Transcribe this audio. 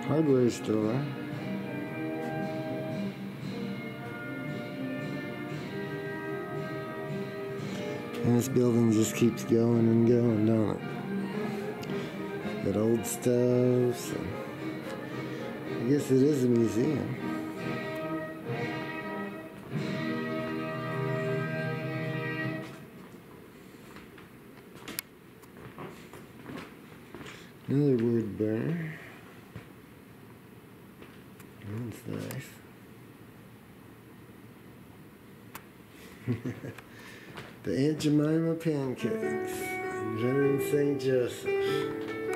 hardware store. And this building just keeps going and going, don't it? Got old stoves. I guess it is a museum. Another Woodburner. That's nice. The Aunt Jemima pancakes. Veteran St. Joseph.